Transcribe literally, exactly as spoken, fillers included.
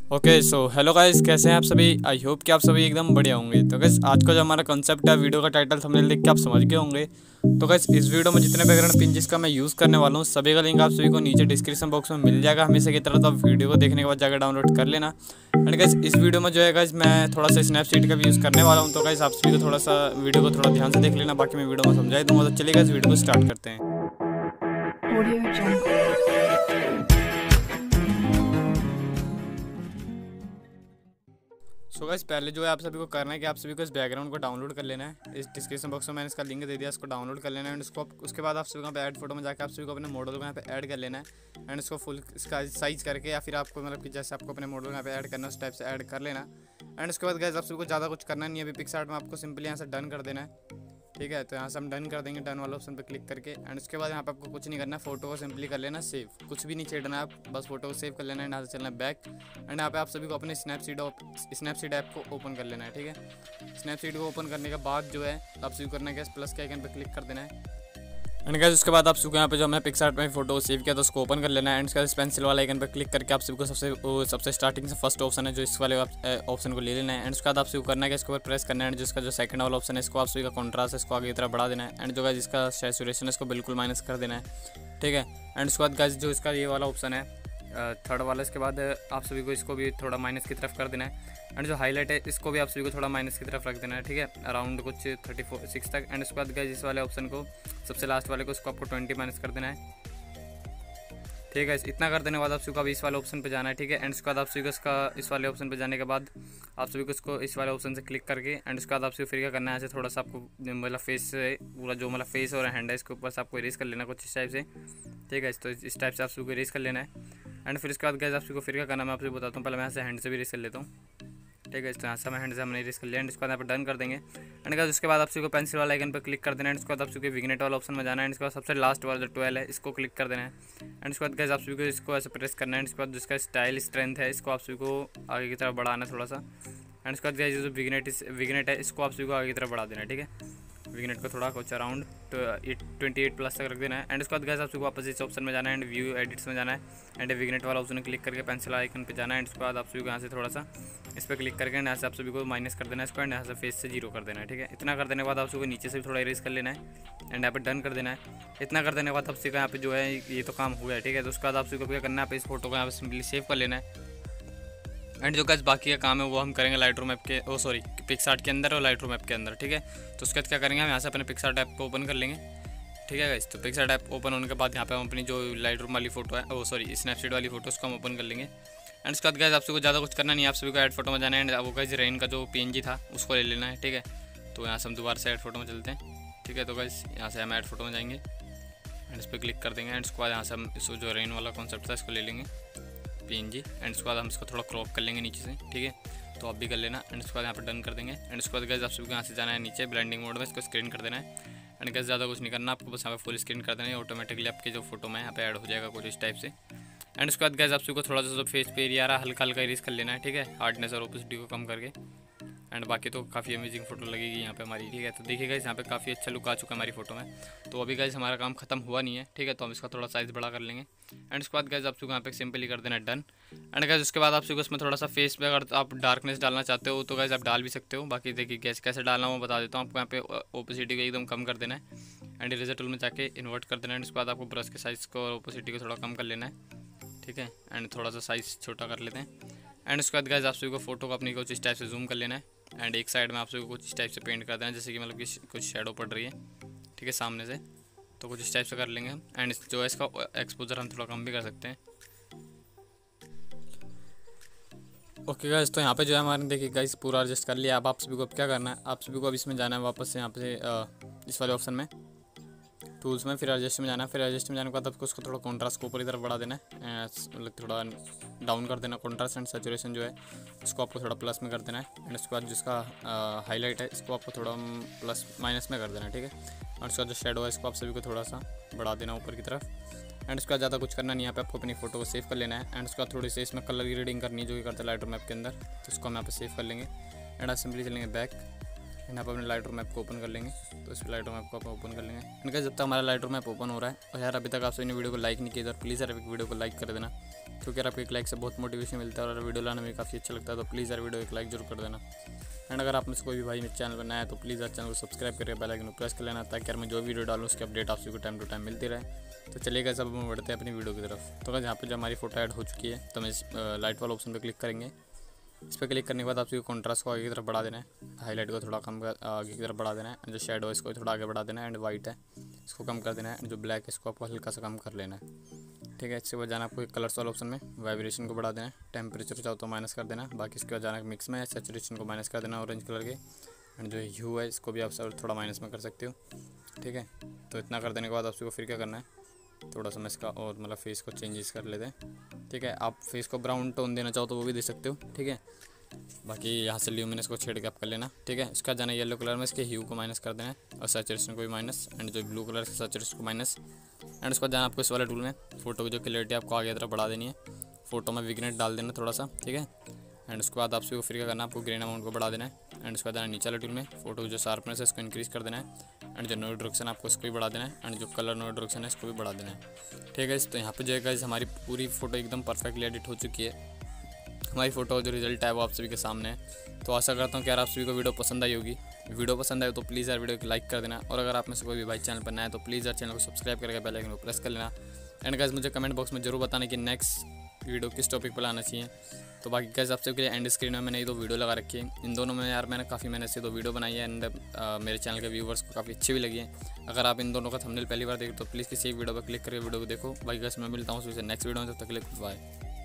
Okay so hello guys, कैसे हैं आप सभी। आई होप कि आप सभी एकदम बढ़िया होंगे। तो गाइस आज का जो हमारा कॉन्सेप्ट है, वीडियो का टाइटल थंबनेल देख के आप समझ गए होंगे। तो गाइस इस वीडियो में जितने बैकग्राउंड पिन जिसका मैं यूज़ करने वाला हूँ, सभी का लिंक आप सभी को नीचे डिस्क्रिप्शन बॉक्स में मिल जाएगा हमेशा की तरह। तो आप वीडियो को देखने के बाद जाकर डाउनलोड कर लेना। एंड गाइस इस वीडियो में जो है गाइस मैं थोड़ा सा स्नैपसीड का भी यूज़ करने वाला हूँ। तो गाइस आप सभी को थोड़ा सा वीडियो को थोड़ा ध्यान से देख लेना, बाकी मैं वीडियो में समझा दूँगा। तो चलिए गाइस वीडियो को स्टार्ट करते हैं। Audio Jungle. So so guys पहले जो है आप सभी को करना है कि आप सभी को इस बैकग्राउंड को डाउनलोड कर लेना है। इस डिस्क्रिप्शन बॉक्स में मैंने इसका लिंक दे दिया, इसको डाउनलोड कर लेना है। एंड उसको उसके बाद आप सभी को ऐड फोटो में जाकर आप सभी को अपने मॉडल को यहाँ पे ऐड कर लेना है। एंड इसको फुल इसका साइज करके या फिर आपको मतलब कि जैसे आपको अपने मॉडल को यहाँ पे ऐड करना है उस टाइप से ऐड कर लेना। एंड उसके बाद गाइस आप सभी को ज़्यादा कुछ करना नहीं है। अभी पिक्सआर्ट में आपको सिंपली यहाँ से डन कर देना है, ठीक है। तो यहाँ से हम डन कर देंगे, डन वाला ऑप्शन पे क्लिक करके। एंड उसके बाद यहाँ पे आपको कुछ नहीं करना है, फोटो को सिंपली कर लेना सेव, कुछ भी नहीं छेड़ना है, आप बस फोटो को सेव कर लेना है। यहाँ से चलना है बैक। एंड यहाँ पे आप सभी को अपने स्नैपसीड स्नैपसीड ऐप को ओपन कर लेना है, ठीक है। स्नैपसीड को ओपन करने के बाद जो है आप सभी करना है प्लस के आइकन पर क्लिक कर देना है। एंड गाइस उसके बाद आप सभी को यहाँ पे जो हमने पिक्सआर्ट में फोटो सेव किया तो उसको ओपन कर लेना है। एंड उसके बाद पेंसिल वाला आइकन पर क्लिक करके आप सभी को सबसे सबसे स्टार्टिंग से फर्स्ट ऑप्शन है जो इस वाले ऑप्शन को ले लेना है। एंड उसके बाद आप सभी को करना है कि इसके ऊपर प्रेस करना है। एंड जिसका जो सेकंड वाला ऑप्शन है इसको आप सभी का कॉन्ट्रास्ट है इसको आगे की तरफ बढ़ा देना है। एंड जो गाइस इसका सैचुरेशन है इसको बिल्कुल माइनस कर देना है, ठीक है। एंड उसके बाद गाइस जो इसका ये वाला ऑप्शन है थर्ड वाला, इसके बाद आप सभी को इसको भी थोड़ा माइनस की तरफ कर देना है। एंड जो हाईलाइट है इसको भी आप सभी को थोड़ा माइनस की तरफ रख देना है, ठीक है, अराउंड कुछ थर्टी फोर सिक्स तक। एंड उसके बाद गाइस इस वाले ऑप्शन को सबसे लास्ट वाले को इसको आपको ट्वेंटी माइनस कर देना है, ठीक है। इतना कर देने के बाद आप सभी को अभी इस वाले ऑप्शन पे जाना है, ठीक है। एंड उसके बाद आप सभी को इसका इस वाले ऑप्शन पे जाने के बाद आप सभी को इसको इस वाले ऑप्शन से क्लिक करके एंड उसके बाद आप सभी फिर क्या करना है, ऐसे थोड़ा सा आपको मतलब फेस से पूरा जो मतलब फेस और हैंड है इसके ऊपर से आपको इरेज कर लेना कुछ इस टाइप से, ठीक है। तो इस टाइप से आप सभी को इरेज कर लेना है। एंड फिर इसके बाद गाइस आप सभी को फिर क्या करना है मैं आपसे बताता हूँ। पहले मैं यहाँ से हैंड से भी इरेज कर लेता हूँ, ठीक है। इस तरह से मैं हैंड से हमने इरेज कर लिया। एंड इसके बाद यहाँ पर डन कर देंगे। एंड गाइस उसके बाद आप सभी को पेंसिल वाला आइकन पर क्लिक कर देना है। इसके बाद आप सभी को विग्नेट वाला ऑप्शन में जाना है। इसके बाद सबसे लास्ट वाला जो ट्वेल्व है इसको क्लिक कर देना है। एंड उसके बाद गाइस आप सभी को इसको ऐसे प्रेस करना है। इसके बाद जिसका स्टाइल स्ट्रेंथ है इसको आप सभी को आगे की तरफ बढ़ाना है थोड़ा सा। एंड उसके बाद गाइस जो विग्नेट विग्नेट है इसको आप सभी को आगे की तरफ बढ़ा देना है, ठीक है। विग्नेट को थोड़ा कुछ अराउंड ट्वेंटी एट प्लस तक रख देना है। एंड उसके बाद गाइस आप सभी को वापस इस ऑप्शन में जाना है एंड व्यू एडिट्स में जाना है। एंड विग्नेट वाला ऑप्शन क्लिक करके पेंसिल आइकन पे जाना है। एंड उसके बाद आप सभी को यहाँ से थोड़ा सा इस पर क्लिक करके यहाँ से आप सभी को माइनस कर देना है इसको। एंड यहाँ से फेस से जीरो कर देना है, ठीक है। इतना कर देने के बाद आप सभी को नीचे से भी थोड़ा इरेज कर लेना है एंड यहाँ पर डन कर देना है। इतना कर देने के बाद आप सभी का यहाँ पे जो है ये तो काम हुआ है, ठीक है। तो उसके बाद आप सभी को क्या करना है, इस फोटो को यहाँ पे सिंपली सेव कर लेना है। एंड जो गाइस बाकी का काम है वो हम करेंगे लाइटरूम ऐप के ओ सॉरी पिक्सआर्ट के अंदर और लाइटरूम ऐप के अंदर, ठीक है। तो उसके बाद क्या करेंगे, हम यहाँ से अपने पिक्सआर्ट ऐप को ओपन कर लेंगे, ठीक है गाइस। तो पिक्सआर्ट ऐप ओपन होने के बाद यहाँ पे हम अपनी जो लाइटरूम वाली फोटो है ओ सॉरी स्नैपसीड वाली फोटो उसको हम ओपन कर लेंगे। एंड उसके बाद गाइस आप सभी को ज़्यादा कुछ करना नहीं है, आप सभी को ऐड फोटो में जाना है। एंड वो गाइस रेन का जो पीएनजी था उसको ले लेना है, ठीक है। तो यहाँ से हम दोबारा से ऐड फोटो में चलते हैं, ठीक है। तो गाइस यहाँ से हम ऐड फोटो में जाएंगे एंड इस पर क्लिक कर देंगे। एंड उसके बाद यहाँ से हम इस जो रेन वाला कॉन्सेप्ट था इसको ले लेंगे पीएनजी। एंड उसके बाद हम इसको थोड़ा क्रॉप कर लेंगे नीचे से, ठीक है। तो आप भी कर लेना। एंड उसके बाद यहाँ पर डन कर देंगे। एंड उसके बाद गाइस आप सभी को यहाँ से जाना है नीचे ब्लेंडिंग मोड में, इसको स्क्रीन कर देना है। एंड गाइस ज़्यादा कुछ नहीं करना आपको, बस यहाँ पे फुल स्क्रीन कर देना है, ऑटोमेटिकली आपके जो फोटो में यहाँ पे ऐड हो जाएगा कुछ इस टाइप से। एंड उसके बाद गाइस आप सभी को थोड़ा सा जो फेस पे एरिया आ रहा है हल्का हल्का इरेज कर लेना है, ठीक है, हार्डनेस और ओपेसिटी को कम करके। एंड बाकी तो काफ़ी अमेजिंग फोटो लगेगी यहाँ पे हमारी, ठीक है। तो देखिए गाइस यहाँ पे काफ़ी अच्छा लुक आ चुका है हमारी फोटो में। तो अभी गाइस हमारा काम खत्म हुआ नहीं है, ठीक है। तो हम इसका थोड़ा साइज़ बड़ा कर लेंगे। एंड उसके बाद गाइस आप सभी को यहाँ पे सिंपली कर देना डन। एंड गाइस उसके बाद आप सभी को इसमें थोड़ा सा फेस पे अगर आप डार्कनेस डालना चाहते हो तो गाइस आप डाल भी सकते हो। बाकी देखिए कैसे कैसे डालना वो बता देता हूँ आपको। यहाँ पे ओपेसिटी को एकदम कम कर देना है एंड इरेजर टूल में जाके इन्वर्ट कर देना है। उसके बाद आपको ब्रश के साइज़ को और ओपेसिटी को थोड़ा कम कर लेना है, ठीक है। एंड थोड़ा सा साइज़ छोटा कर लेते हैं। एंड उसके बाद गाइस आप सभी को फोटो को अपनी कुछ इस टाइप से जूम कर लेना है। एंड एक साइड में आप सभी को कुछ इस टाइप से पेंट कर देना है, जैसे कि मतलब कि कुछ शेडो पड़ रही है, ठीक है, सामने से। तो कुछ इस टाइप से कर लेंगे हम। एंड जो है इसका एक्सपोजर हम थोड़ा कम भी कर सकते हैं, ओके गाइस। तो यहाँ पे जो है हमारे देखिए गाइस पूरा एडजस्ट कर लिया। अब आप सभी को अब क्या करना है, आप सभी को अब इसमें जाना है वापस से यहाँ पे इस वाले ऑप्शन में टूल्स में, फिर एडजस्ट में जाना है। फिर एडजस्ट में जाने के बाद आपको उसको थोड़ा कॉन्ट्रास्ट को ऊपर की तरफ बढ़ा देना है, मतलब थोड़ा डाउन कर देना कॉन्ट्रास्ट। एंड सैचुरेशन जो है इसको आपको थोड़ा प्लस में कर देना है। एंड उसके बाद जिसका हाईलाइट है इसको आपको थोड़ा प्लस माइनस में कर देना है, ठीक है। और उसका जो शेडो है इसको आप सभी को थोड़ा सा बढ़ा देना ऊपर की तरफ। एंड उसके बाद ज़्यादा कुछ करना नहीं है, यहाँ पे आपको अपनी फोटो को सेव कर लेना है। एंड उसके बाद थोड़ी सी इसमें कलर की रीडिंग करनी है जो कि करते हैं लाइटरूम ऐप के अंदर, तो उसको हम यहाँ पे सेव कर लेंगे। एंड आप सिंपली चलेंगे बैक एंड यहाँ पर अपने लाइटरूम ऐप को ओपन कर लेंगे। तो इस लाइटरूम ऐप को आप ओपन कर लेंगे। एंड जब तक हमारा लाइटरूम ऐप ओपन हो रहा है और यार अभी तक आप सभी ने वीडियो को लाइक नहीं किया तो प्लीज़ यार वीडियो को लाइक कर देना। क्योंकि यार आपको एक लाइक से बहुत मोटिवेशन मिलता है और वीडियो लाना भी काफ़ी अच्छा लगता है। तो प्लीज़ यार वीडियो एक लाइक जरूर कर देना। एंड अगर आप में से कोई भी भाई मेरे चैनल पर नया है तो प्लीज़ यार चैनल को सब्सक्राइब करके बेल आइकन को प्रेस कर लेना, ताकि यार मैं जो वीडियो डालूँ उसकी अपडेट आप सभी को टाइम टू टाइम मिलती रहे। तो चलिए गाइस, अब हम बढ़ते हैं अपनी वीडियो की तरफ। तो गाइस यहाँ पे जो हमारी फोटो ऐड हो चुकी है, तो हम इस लाइट वाला ऑप्शन पर क्लिक करेंगे। इस पर क्लिक करने के बाद आप सभी को कॉन्ट्रास्ट को आगे की तरफ बढ़ा देना है, हाईलाइट को थोड़ा कम आगे की तरफ बढ़ा देना है, जो शेडो है इसको थोड़ा आगे बढ़ा देना है, एंड वाइट है इसको कम कर देना है, जो ब्लैक है इसको आपको हल्का सा कम कर लेना है। ठीक है, इसके बाद जाना आपको कलर्स वाला ऑप्शन में वाइब्रेशन को बढ़ा देना है, टेम्परेचर चाहो तो माइनस कर देना है, बाकी इसके बाद जाना मिक्स में सैचुरेशन को माइनस कर देना ऑरेंज कलर के, एंड जो ह्यू है इसको भी आप सब थोड़ा माइनस में कर सकते हो। ठीक है, तो इतना कर देने के बाद आपको फिर क्या करना है, थोड़ा सा मैं इसका और मतलब फेस को चेंजेस कर लेते हैं। ठीक है, आप फेस को ब्राउन टोन देना चाहो तो वो भी दे सकते हो। ठीक है, बाकी यहाँ से ल्यूमिनेंस को छेड़ के आप कर लेना। ठीक है, इसका जाना येलो कलर में इसके ह्यू को माइनस कर देना है और सैचुरेशन को भी माइनस, एंड जो ब्लू कलर है सैचुरेशन को माइनस, एंड उसके बाद जाना आपको इस वाले टूल में फोटो की जो क्लियरिटी आपको आगे तरफ बढ़ा देनी है, फोटो में विग्नेट डाल देना थोड़ा सा। ठीक है, एंड उसके बाद आपसे फिर क्या करना है, आपको ग्रेन अमाउंट को बढ़ा देना है, एंड उसके बाद जाना नीचे वाले टूल में फोटो की जो शार्पनेस है इसको इंक्रीज़ कर देना है, एंड जो नो डायरेक्शन आपको इसको भी बढ़ा देना है, एंड जो कलर नो डायरेक्शन है इसको भी बढ़ा देना है। ठीक है, तो यहाँ पे जो है गाइस हमारी पूरी फोटो एकदम परफेक्टली एडिट हो चुकी है। हमारी फ़ोटो जो रिजल्ट है वो आप सभी के सामने है। तो आशा करता हूँ कि यार आप सभी को वीडियो पसंद आई होगी। वीडियो पसंद आए तो प्लीज़ यार वीडियो को लाइक कर देना, और अगर आप में से कोई भी भाई चैनल पर नया है तो प्लीज़ यार चैनल को सब्सक्राइब करके बेल आइकन को प्रेस कर लेना। एंड गाइस मुझे कमेंट बॉक्स में जरूर बताना कि नेक्स्ट वीडियो किस टॉपिक पर लाना चाहिए। तो बाकी गाइस आप सबके लिए एंड स्क्रीन में मैंने ये दो वीडियो लगा रखी है, इन दोनों में यार मैंने काफ़ी मैंने से दो वीडियो बनाई है, एंड मेरे चैनल के व्यूवर्स को काफ़ी अच्छी भी लगी है। अगर आप इन दोनों का थंबनेल पहली बार देखो तो प्लीज़ किसी एक वीडियो पर क्लिक करके वीडियो को देखो। बाकी गाइस मैं मिलता हूँ उससे नेक्स्ट वीडियो में, तब तक के लिए बाय।